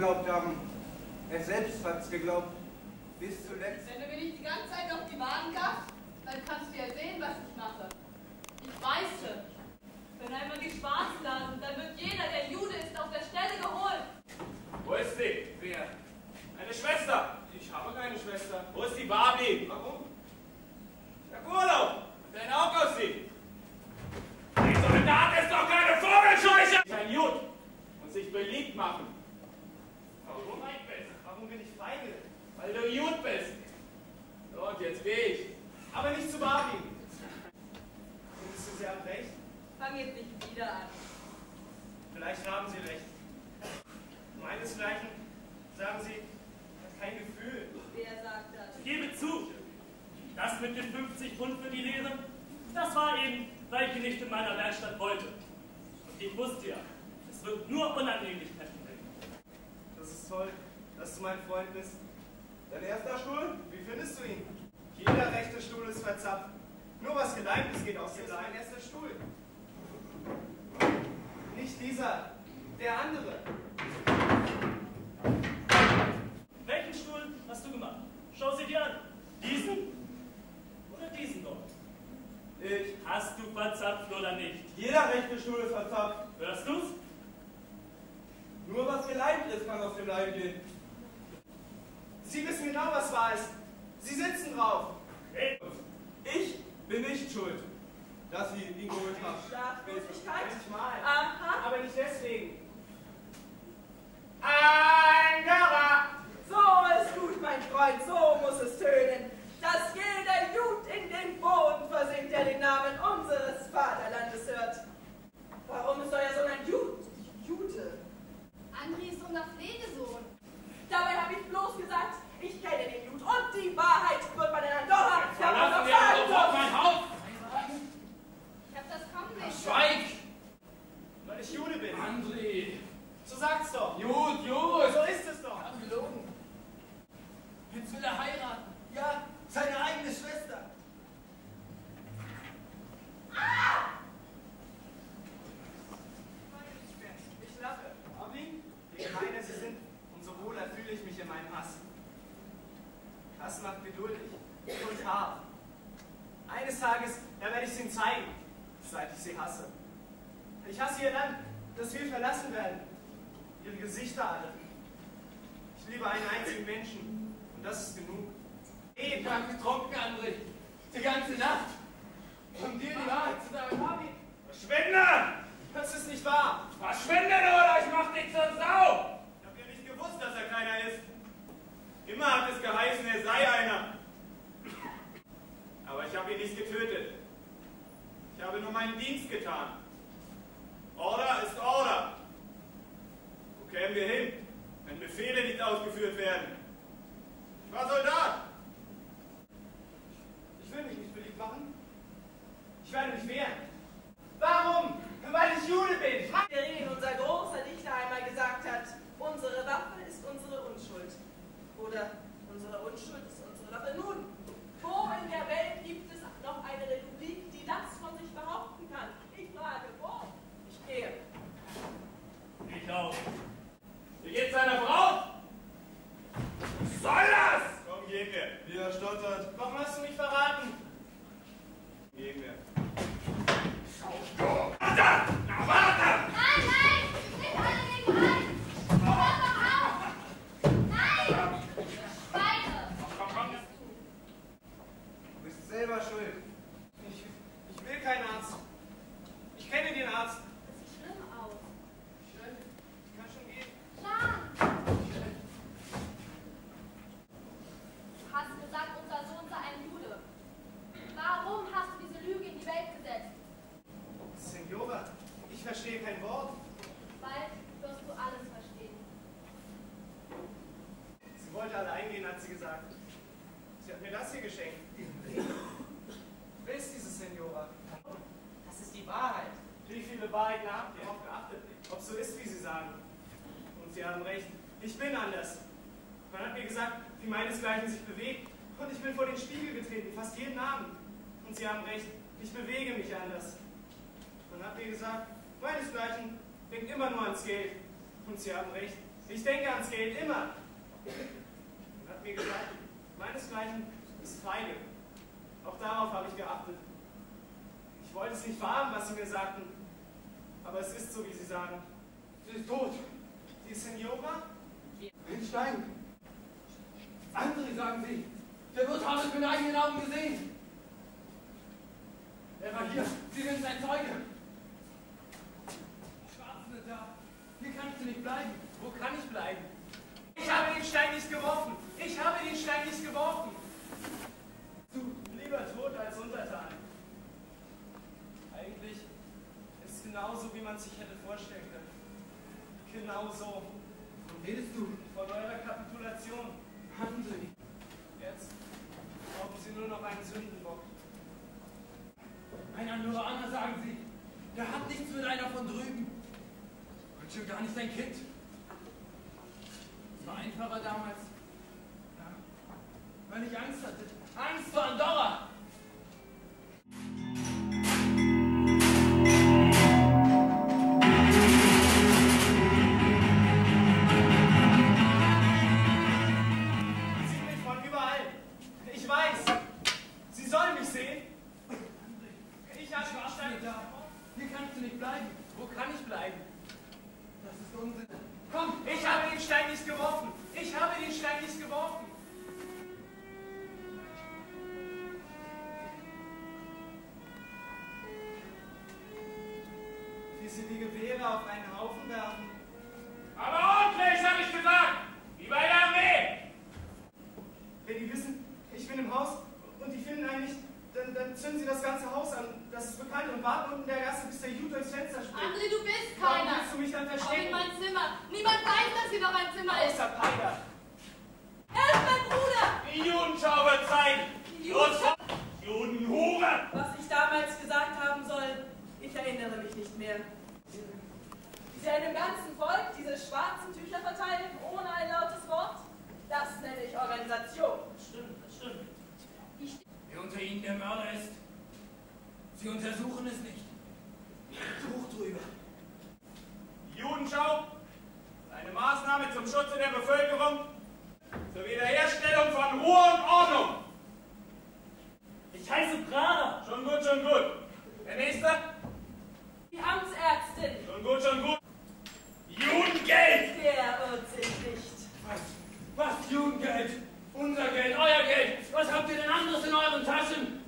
geglaubt haben. Er selbst hat's geglaubt. Bis zuletzt. Wenn du mir nicht die ganze Zeit auf die Waden gaffst, dann kannst du ja sehen, was ich mache. Ich weiß schon. Wenn einmal die Schwarzen da sind, dann wird jeder, der Jude ist, auf der Stelle geholt. Wo ist sie? Wer? Eine Schwester. Ich habe keine Schwester. Wo ist die Barbie? Warum? Ich hab Urlaub. Und dein Auge aussieht. Ein Soldat ist doch keine Vogelscheuche! Ein Jud. Und sich beliebt machen. Warum feig bist? Warum bin ich feige? Weil du Jud bist. So, und jetzt geh ich. Aber nicht zu Barbie. Findest du, Sie haben recht? Fang jetzt nicht wieder an. Vielleicht haben Sie recht. Meinesgleichen, sagen Sie, hat kein Gefühl. Wer sagt das? Gebe zu, das mit den 50 Pfund für die Lehre, das war eben, weil ich nicht in meiner Werkstatt wollte. Und ich wusste ja, es wird nur Unannehmlichkeiten bringen. Das ist toll, dass du mein Freund bist. Dein erster Stuhl? Wie findest du ihn? Jeder rechte Stuhl ist verzapft. Nur was Geleimtes geht aus dem Leim. Mein erster Stuhl. Nicht dieser, der andere. Welchen Stuhl hast du gemacht? Schau sie dir an. Diesen oder diesen dort? Ich. Hast du verzapft oder nicht? Jeder rechte Stuhl ist verzapft. Hörst du's? Nur was geleimt ist, kann aus dem Leim gehen. Sie wissen genau, was wahr ist. Sie sitzen drauf. Hey. Ich bin nicht schuld, dass sie ihn geholt haben. Straflosigkeit? Manchmal. Aha. Aber nicht deswegen. Ankara! So ist gut, mein Freund, so muss es tönen, dass jeder Jud in den Boden versinkt, der den Namen unseres Vaterlandes hört. Warum ist euer Sohn ein Jude? André ist unser Pflegesohn. Dabei habe ich bloß gesagt, ich kenne den Jud und die Wahrheit wird man in Andorra Verlassen wir sofort mein Haus! Ich hab das kommen nicht. Schweig! Weil ich Jude bin. André! So sagt's doch. Jud! So ist es doch. Gelogen! Jetzt will er heiraten! Ja, seine eigene Schwester. Ich lache. Barbie, je gemeiner Sie sind, umso wohler fühle ich mich in meinem Hass. Hass macht geduldig und hart. Eines Tages, da werde ich es Ihnen zeigen, seit ich Sie hasse. Ich hasse ihr dann, dass wir verlassen werden. Ihre Gesichter alle. Ich liebe einen einzigen Menschen. Und das ist genug. Ich hab getrunken, André. Die ganze Nacht. Um dir die Wahrheit zu sagen. Barbie, Verschwinde! das ist nicht wahr. Verschwinde oder ich mach dich zur Sau! Ich hab ja nicht gewusst, dass er keiner ist. Immer hat es geheißen, er sei einer. Aber ich habe ihn nicht getötet. Ich habe nur meinen Dienst getan. Order ist Order. Wo kämen wir hin, wenn Befehle nicht ausgeführt werden? Ich war Soldat. Ich will mich nicht beliebt machen. Ich werde mich wehren. Warum? Weil ich Jude bin. Derin, unser großer Dichter, einmal gesagt hat, unsere Waffe ist unsere Unschuld. Oder unsere Unschuld ist unsere Waffe. Nun, wo in der Welt gibt es noch eine Republik, die das von sich behaupten kann? Ich frage, wo? Ich gehe. Ich auch. Wie geht's deiner Frau? Was soll das? Komm, gehen wir. Wieder stottert. Warum hast du mich verraten? Gehen wir. Warte! Na, warte! Nein, nein! Nicht alle gegen einen! Hör doch auf! Nein! Beide! Komm, komm. Du bist selber schuld. Ich will keinen Arzt. Ich kenne den Arzt. Das sieht schlimm aus. Schön. Ich kann schon gehen. Plan! Du hast gesagt, unser Sohn sei ein Jude. Warum hast du diese Lüge in die Welt gesetzt? Senora, ich verstehe kein Wort. Bald wirst du alles verstehen. Sie wollte allein gehen, hat sie gesagt. Sie hat mir das hier geschenkt. Wer ist diese Senora? Das ist die Wahrheit. Wie viele Wahrheiten habt ihr darauf geachtet, ob so ist, wie sie sagen? Und sie haben recht. Ich bin anders. Man hat mir gesagt, wie meinesgleichen sich bewegt. Und ich bin vor den Spiegel getreten, fast jeden Abend. Und sie haben recht. Ich bewege mich anders. Man hat mir gesagt, meinesgleichen denkt immer nur ans Geld. Und sie haben recht. Ich denke ans Geld immer. Er hat mir gesagt, meinesgleichen ist feige. Auch darauf habe ich geachtet. Ich wollte es nicht wahren, was Sie mir sagten. Aber es ist so, wie Sie sagen. Sie ist tot. Die Senora? Ein Stein. André, sagen Sie. Der Wirt habe es mit eigenen Augen gesehen. Er war hier. Sie sind sein Zeuge. Die Schwarzen sind da. Hier kannst du nicht bleiben. Wo kann ich bleiben? Ich habe den Stein nicht geworfen. Ich habe den Stein nicht geworfen. Du, lieber tot als untertan. Eigentlich ist es genauso, wie man es sich hätte vorstellen können. Genauso. Wovon redest du? Von eurer Kapitulation. André. Jetzt brauchen Sie nur noch einen Sündenbock. Ein Andorraner, sagen Sie. Der hat nichts mit einer von drüben. Und schon gar nicht sein Kind. Es war einfacher damals. Ja, weil ich Angst hatte. Angst vor Andorra. Sie sieht mich von überall. Ich weiß. Sie soll mich sehen. Ich habe den Stein nicht da. Hier kannst du nicht bleiben. Wo kann ich bleiben? Das ist Unsinn. Komm, ich habe den Stein nicht geworfen. Ich habe den Stein nicht geworfen. Wie Sie die Gewehre auf einen Haufen werfen. Aber ordentlich, habe ich gesagt! Wie bei der Armee! Wenn die wissen, ich bin im Haus und die finden einen nicht, dann zünden sie das ganze Haus an. Das ist bekannt und warten unten in der Gasse, bis der Jude durchs Fenster springt. André, du bist Warum keiner. willst du mich dann Komm in verstecken? mein Zimmer. Niemand weiß, dass hier noch ein Zimmer ist. Außer Peider. Er ist mein Bruder. Die Judenschau wird zeigen! Judenhure! Was ich damals gesagt haben soll, ich erinnere mich nicht mehr. Wie sie einem ganzen Volk diese schwarzen Tücher verteilen, ohne ein lautes Wort, das nenne ich Organisation. Das stimmt. Wer unter ihnen der Mörder ist, sie untersuchen es nicht. Tuch drüber. Die Judenschau ist eine Maßnahme zum Schutze der Bevölkerung, zur Wiederherstellung von Ruhe und Ordnung. Ich heiße Prada. Schon gut, schon gut. Der Nächste? Die Amtsärztin, Schon gut, schon gut. Judengeld! der irrt sich nicht. Was Jugendgeld? Unser Geld, euer Geld. Was habt ihr denn anderes in euren Taschen?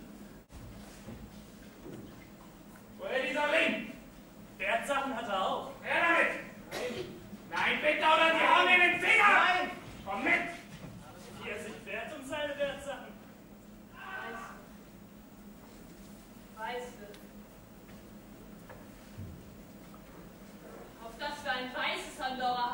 Woher dieser Ring? Wertsachen hat er auch. Her damit! Nein, bitte, oder die hauen in den Finger! Nein! Komm mit! Wie er sich wehrt um seine Wertsachen. Weiße. Auf das wir ein weißes Andorra